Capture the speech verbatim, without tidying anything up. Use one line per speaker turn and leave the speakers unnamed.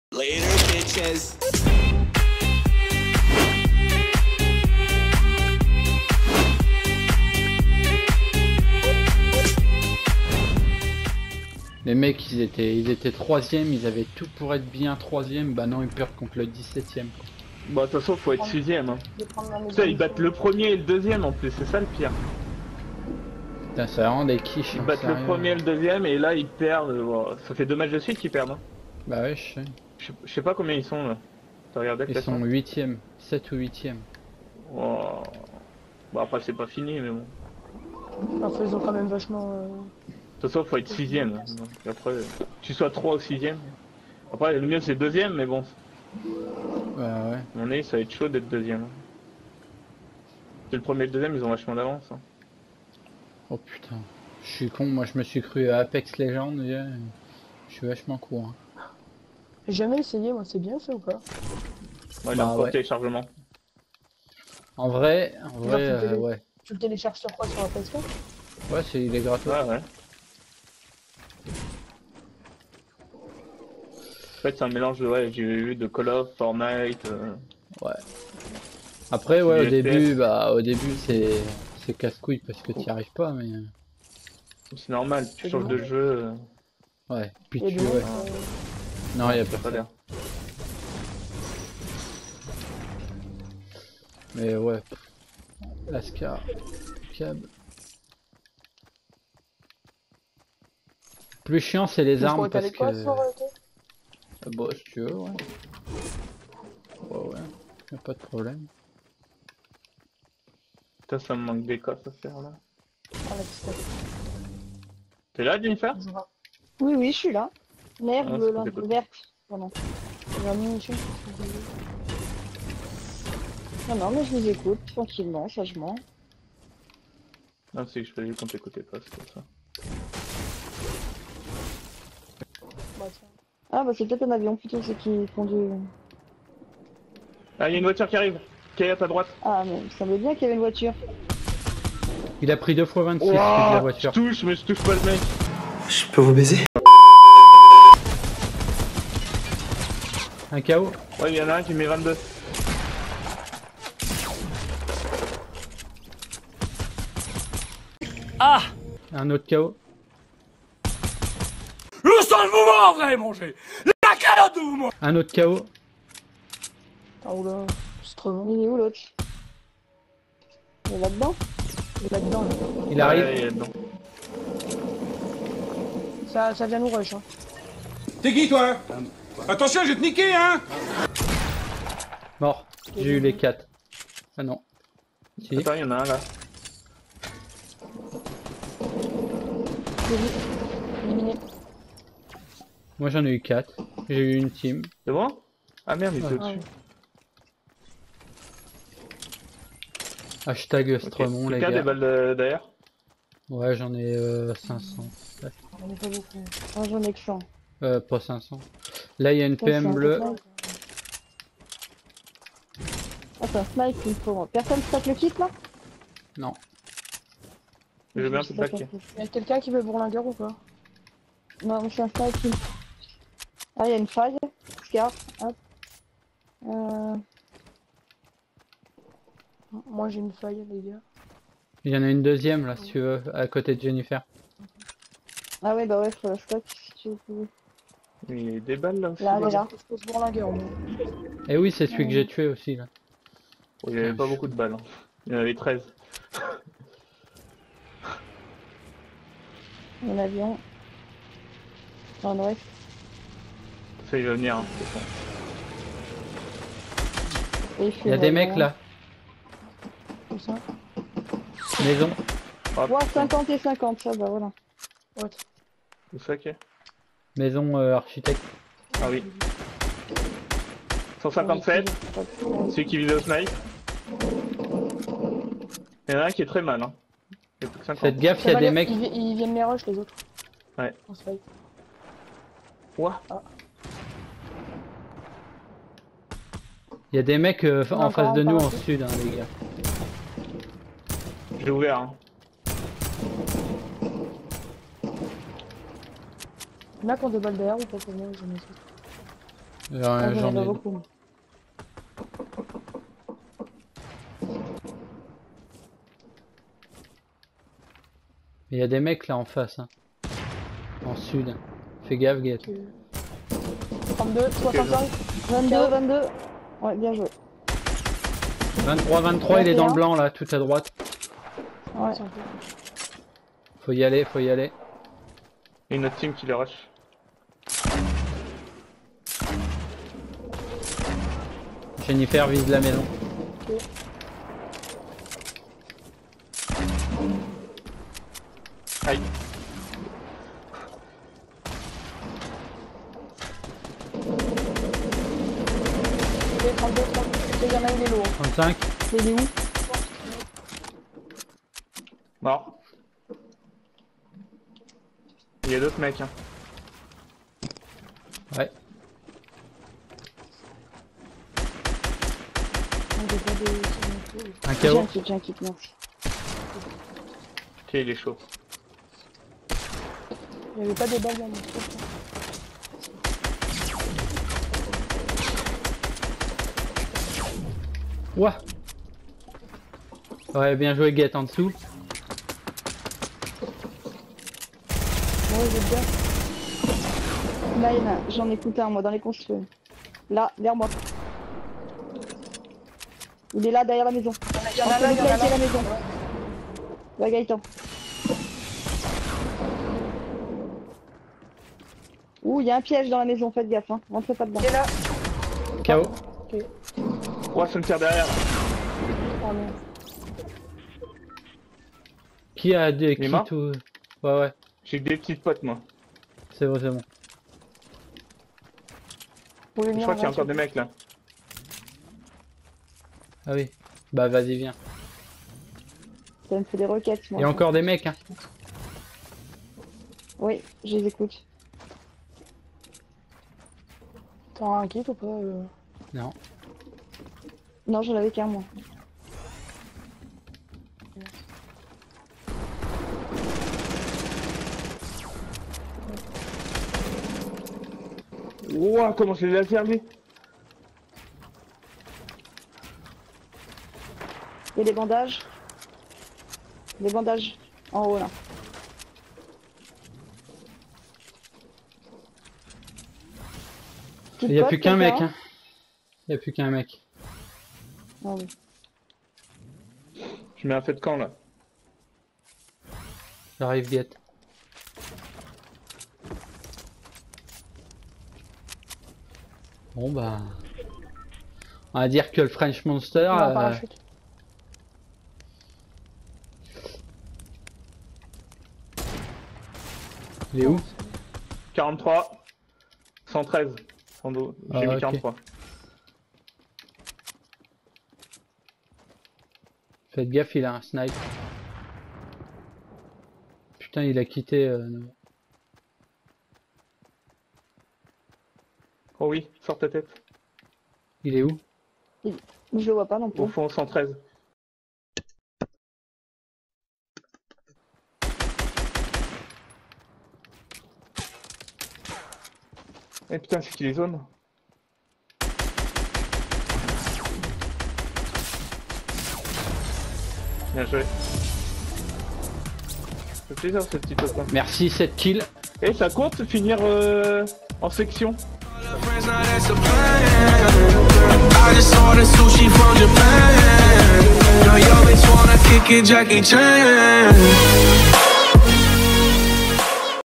Later, bitches.
Les mecs, ils étaient, ils étaient troisième, ils avaient tout pour être bien troisième. Bah non, ils perdent contre le dix-septième.
Bah de toute façon, faut être sixième. Hein. Ça, ils battent le premier et le deuxième en plus, c'est ça le pire.
Putain, ça rend des quiches.
Ils
hein,
battent
sérieux.
le premier et le deuxième et là ils perdent. Bon, ça fait deux matchs de suite qu'ils perdent. Hein.
Bah ouais, je sais.
Je sais- je sais pas combien ils sont là. T'as regardé le
Ils sont
classement
huitième, sept ou huitième.
Oh. Bon après c'est pas fini mais bon.
Enfin, ils ont quand même vachement. Euh...
De toute façon, faut être sixième. Hein. Donc, après, tu sois trois ou sixième. Après, le mieux c'est deuxième, mais bon.
Bah ouais.
À mon avis, ça va être chaud d'être deuxième. C'est le premier et le deuxième, ils ont vachement d'avance. Hein.
Oh putain. Je suis con, moi je me suis cru à Apex Legends. Yeah. Je suis vachement court. Hein.
J'ai jamais essayé, moi, c'est bien ça ou pas?
Ouais, il
Bah
a encore
ouais.
téléchargement.
En vrai, en vrai,
tu, le
euh,
télé...
ouais.
tu le télécharges sur quoi? Sur la P S quatre?
Ouais, c'est il est gratuit.
Ouais, ouais. En fait, c'est un mélange de, ouais, j'ai vu de Call of, Fortnite. Euh...
Ouais. Après, ouais, au
du
début,
F P S.
bah, au début, c'est, c'est casse-couille parce que t'y arrives pas, mais.
C'est normal, tu
Et
changes
du
de jeu. Euh...
Ouais. Puis
Il y a
tu,
du monde,
ouais.
euh,
Non, y a
Pas
personne.
l'air.
Mais ouais. Lascar. Cab. Plus chiant, c'est les
tu
armes
pourrais
parce
t'aller quoi
que.
sur euh, toi?
Euh, Bon, si tu veux, ouais. Ouais, ouais. Y'a pas de problème.
Putain, ça me manque des coffres à faire là.
Ah, la petite.
T'es là, Jennifer?
Oui, oui, je suis là. L'herbe,
Ah, c'est
là,
peut-être-
verte. Pardon. J'ai un munition. Non, non, mais je vous écoute tranquillement, sagement.
Non, c'est que je faisais qu'on t'écoutait pas, c'est pour ça.
Bah, tiens. Ah, bah, c'est peut-être un avion plutôt, c'est qui font du.
Ah, il y a une voiture qui arrive. Qui est à ta droite.
Ah, mais il me semblait bien qu'il y avait une voiture.
Il a pris deux fois vingt-six,
Ouah,
celui de la
je
voiture.
touche, mais je touche pas le mec.
Je peux vous baiser?
Un K O.
Ouais, il y en a un qui met vingt-deux.
Ah!
Un autre K O.
Le seul moment vrai manger! La calotte de vous manger!
Un autre K O.
Ah, oula, c'est trop bon. Il est où l'autre? Il est là-dedans? Il est là-dedans, là.
Il arrive.
Ouais, il est dedans.
Ça, ça vient nous rush, hein.
T'es qui toi? Attention, je vais te niquer, hein!
Mort. J'ai eu les quatre. Ah non. Si.
Attends, il y en a un là.
Éliminé.
Moi j'en ai eu quatre. J'ai eu une team.
C'est bon? Ah merde, il est
Ouais.
au-dessus.
Hashtag
Ok.
Stremont les
Quelqu'un a des
gars.
balles de- derrière?
Ouais, j'en ai euh, cinq cents. Ouais.
On est pas beaucoup. Ah, j'en ai que cent.
Euh, pas cinq cents. Là, il y a une
Ça, c'est
P M
un
bleue.
peu de Ah, c'est un snipe qu'il faut. Personne stack le kit là?
Non.
Je veux bien tout
Stack
back.
le kit. Y a quelqu'un qui veut bourlingueur ou pas? Non, je suis un snipe qui. Ah, il y a une faille. Scar. Hop. Euh... Moi j'ai une faille, les gars.
Il y en a une deuxième là, si tu veux, à côté de Jennifer.
Ah, ouais, bah ouais, faut la stack si tu veux.
Il y a des balles là aussi.
Là, elle est
là.
là. Je pose bourlingueur. moi.
Et oui, c'est celui que j'ai tué aussi là.
Oh, il y avait pas beaucoup de balles. Hein. Il y en avait treize.
Un avion. Dans l'ouest.
Ça, il va venir. Hein.
Et il
Il y a des mecs là.
Comme ça.
Maison.
Oh,
Ouais,
putain.
cinquante et cinquante, ça, bah voilà. Ouais.
C'est ça qui est.
Maison euh, architecte.
Ah oui. cent cinquante-sept. Celui qui visait au snipe. Il y en a un qui est très mal. Hein. Il y a plus que cinquante.
Faites gaffe, il y a des mecs.
Ils, vi- ils viennent les rush, les autres.
Ouais.
On se fight.
Ouah.
Il y a des mecs euh,
Non,
en face de
par
nous
un
en
peu.
sud, hein, les gars.
J'ai ouvert. Hein.
Il y en a qui ont des balles derrière ou pas pour moi, j'en ai
Euh,
Ah,
J'en
j'en ai
ai.
beaucoup.
Il y a des mecs là en face. Hein. En sud. Fais gaffe, Guette.
trente-deux, soixante-cinq, vingt-deux, vingt-deux. Ouais, bien joué.
vingt-trois, vingt-trois, il est dans le blanc là, tout à droite.
Ouais.
Faut y aller, faut y aller.
Et une autre team qui le rush.
Jennifer vise la maison.
Aïe.
Ok, trente-deux, trente-deux. Il y en a, il est lourd.
trente-cinq.
Il est où?
Mort. Il y a d'autres mecs, hein.
Ouais. Un
J'ai
K O.
un kit, j'ai un kit, merci.
Ok, il est chaud.
Il n'y avait pas de balles dans mon truc.
Ouah. Ouais, bien joué, Guette en dessous.
Ouais, j'ai bien. Là, il y en a, j'en ai coupé un, moi, dans les construits. Là, derrière moi. Il est là, derrière la maison. Il y en a là, il y en a là. La maison. Va, Gaëtan. Ouh, il y a un piège dans la maison, faites gaffe, hein. Rentrez pas dedans. Il est là.
K O.
Ok.
Ouais, ça me tire derrière.
Oh, merde.
Qui a des
Il est mort
kits ou... Ouais, ouais.
J'ai que des petites potes, moi.
C'est bon, c'est bon.
Vous pouvez
Je
venir
crois
en
qu'il y a
bas,
encore des mecs là.
Ah oui. Bah vas-y, viens.
Ça me fait des requêtes, moi.
Il y a encore des mecs, hein.
Oui, je les écoute. T'as un kit ou pas euh...
Non.
Non, j'en avais qu'un, moi.
Ouah, comment je les ai fermés.
Il y a des bandages. Des bandages en haut, là.
Il n'y a plus qu'un mec, hein. Il n'y a plus qu'un mec.
Ah oui.
Je mets un feu de camp là.
J'arrive, Guette. Bon bah... On va dire que le French Monster...
Non,
euh,
parachute.
Il est où?
quarante-trois. cent treize. cent douze. J'ai
Ah,
mis
ok.
quarante-trois.
Faites gaffe, il a un snipe. Putain, il a quitté... euh, nous.
Oh oui, sors ta tête.
Il est où?
Je le vois pas non plus.
Au fond, cent treize. Eh putain, c'est qui les zones? Bien joué. Ça fait plaisir ce petit copain.
Merci, sept kills.
Et ça compte finir euh, en section?
I just ordered sushi from Japan. Yo, yo, bitch wanna kick it, Jackie Chan.